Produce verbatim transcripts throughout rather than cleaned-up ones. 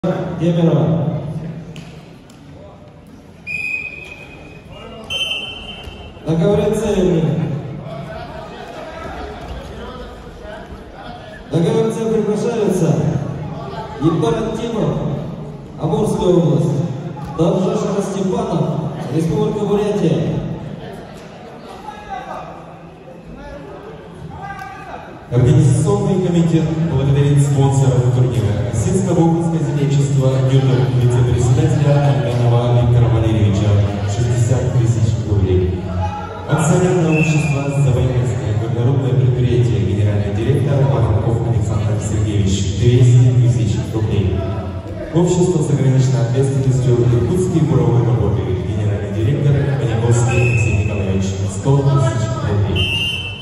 Демерова. На ковре цели. На ковре цели приглашаются Епарин Тимов, Амурская область, Давжишин Степанов, Республика Бурятия. Организационный комитет благодарит спонсоров турнира Осетско-Волгинское землячество Ньютон, вице-председателя Альганова Виктора Валерьевича, шестьдесят тысяч рублей. Акционерное общество «Забайкальское международное предприятие», генеральный директор Воронков Александр Сергеевич, двести тысяч рублей. Общество с ограниченной ответственностью «Иркутские буровые работы», генеральный директор Паниковский Алексей Николаевич, сто тысяч рублей.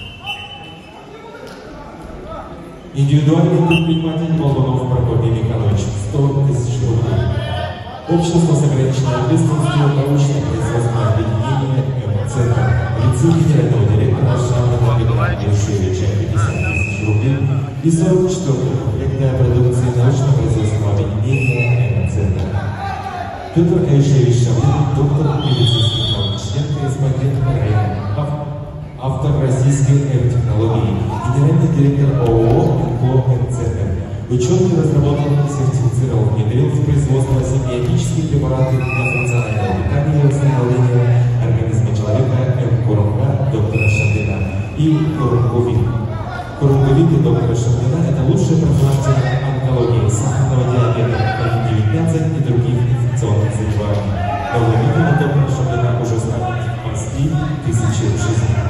Индивидуальный предприниматель Болдунов Прокопий Михайлович, сто тысяч рублей. Общество с ограниченной ответственностью научно-производственное объединение «М-Центр», лице генерального директора Жанна Юшевича, пятьдесят тысяч рублей. И сорок четвёртая комплектная продукция научно-производственного объединения «М-Центр». Петр Аишевич Шавлин, доктор медицинских наук, член-корреспондент района, автор российской эм-технологии, генеральный директор ООО «Инко М-Центр». Ученый разработал, сертифицировал, внедрил в производство симбиотические препараты для функционального питания и восстановления организма человека М-Курунга доктора Шавлина и Курунговик. Курунговик доктора Шавлина – это лучшая профилактика онкологии, сахарного диабета, ковид девятнадцать и других инфекционных заболеваний. Нововидение доктора Шавлина уже спасти тысячи жизней.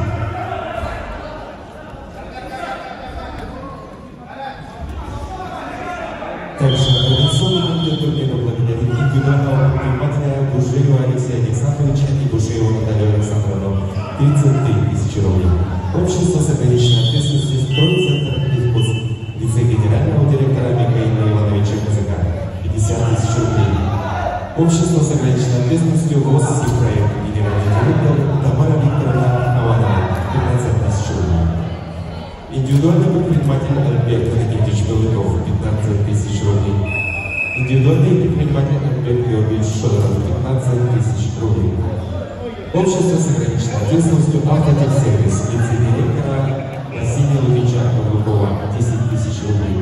Также организационный комитет турнира благодарит индивидуального предпринимателя Бушеева Алексея Александровича и Бушеева Наталью Александровну, тридцать три тысячи рублей. Общество с ограниченной ответственностью «Стройцентр Иркутск», вице-генерального директора Михаила Ивановича Казака, пятьдесят тысяч рублей. Общество с ограниченной ответственностью ВОЗ «Сибпроект», генеральный директор Тамара Викторовна Аванова, пятнадцать тысяч рублей. Индивидуальный предприниматель Альберт Никитич Белыков, пятнадцать тысяч рублей. Индивидуальный предприниматель Альберт Георгиевич Шодоров, пятнадцать тысяч рублей. Общество с ограниченной ответственностью «Автотехсервис», вице-директора Василия Лукича Павлукова, десять тысяч рублей.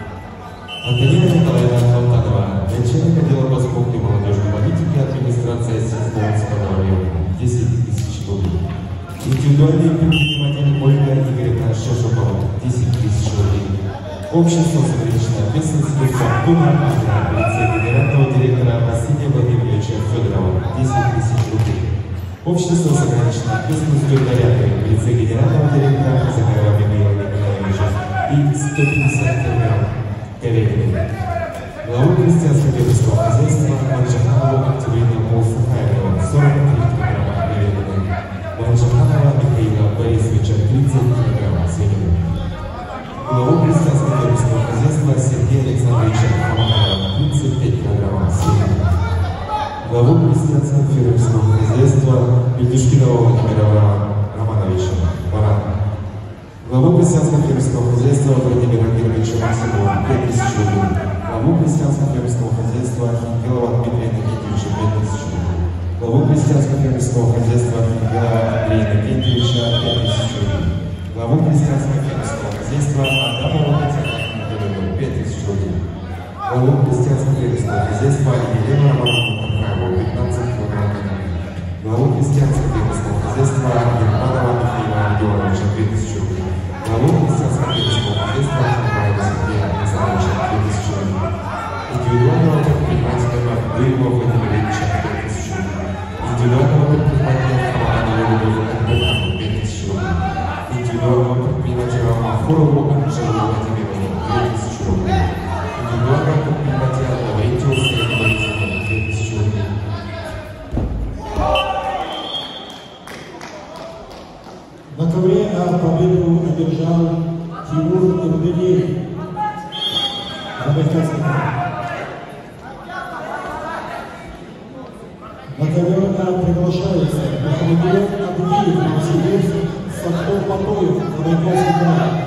Антонина Николаевна Алтанова, начальник отдела госпункта и молодежной политики администрации Осетско-Волгинского района, десять тысяч рублей. Индивидуальный предприниматель Ольга Игоревна Шешукова, десять тысяч рублей. Общество с ограниченной ответственностью «Фортуна Агро», вице-генерального директора Василия Владимировича Федорова, десять тысяч рублей. Общество с ограниченной ответственностью «Горяты», вице-генерального директора Казакаева Михаила Николаевича и сто пятьдесят килограмм говядины. Главу крестьянско-фермерского хозяйства Манжаханову Антивейна Мулсухаева, сорок три килограмма говядины. Манжаханова Михаила Борисовича, тридцать килограмм свинины. Главу крестьянско-фермерского хозяйства Сергея Александровича Хаманова, тридцать пять килограмм свинины. Главу крестьянско-фермерского хозяйства Бельдюшкинова Владимира Романовича, баран. Главу крестьянско-фермерского хозяйства Владимира Георгиевича Максимова, пять тысяч рублей. Главу крестьянско-фермерского хозяйства Хингелова Дмитрия Никитича, пять тысяч рублей. Главу крестьянско-фермерского хозяйства Хингелова Андрея Никитича, пять тысяч рублей. Главу крестьянско-фермерского хозяйства Адамова Татьяна Николаевна, пять тысяч рублей. Главу крестьянско-фермерского хозяйства Елена Романовна Тархаева, пятнадцать килограмм. Главу крестьянско-фермерского хозяйства Ерманова Михаила Егоровича, две тысячи рублей. Главу крестьянско-фермерского хозяйства Шамбаева Сергея Александровича, две тысячи рублей. Индивидуального предпринимателя Дырова Владимира Ильича, пять тысяч рублей. Индивидуального предпринимателя Хаманова Любовь Альбертовна, пять тысяч рублей. Индивидуального предпринимателя Махорову Анжелу Владимировну, две тысячи рублей. Индивидуального предпринимателя Лаврентьеву Сергею Борисовну, две тысячи рублей. На ковре А победу одержал Тимур Турбелеев, Забайкальский край. На ковре А приглашается Мухаммедов Абдиев, Новосибирск, Сахтов Патоев, Забайкальский край.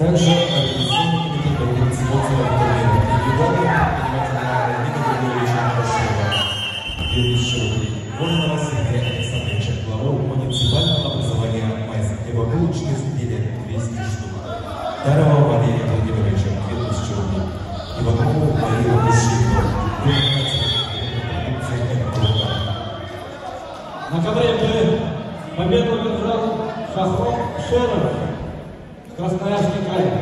Также организационный комитет по спонсорам турнира индивидуального предпринимательного Ника Григорьевича Башева две тысячи рублей. Воронова Сергея Александровича, главу муниципального образования «Майск», хлебобулочные изделия двести штук. Дарова Валерия Владимировича две тысячи рублей. Иванову Марию Душину На ковре победу одержал Шахров Шеров, Красноярский край.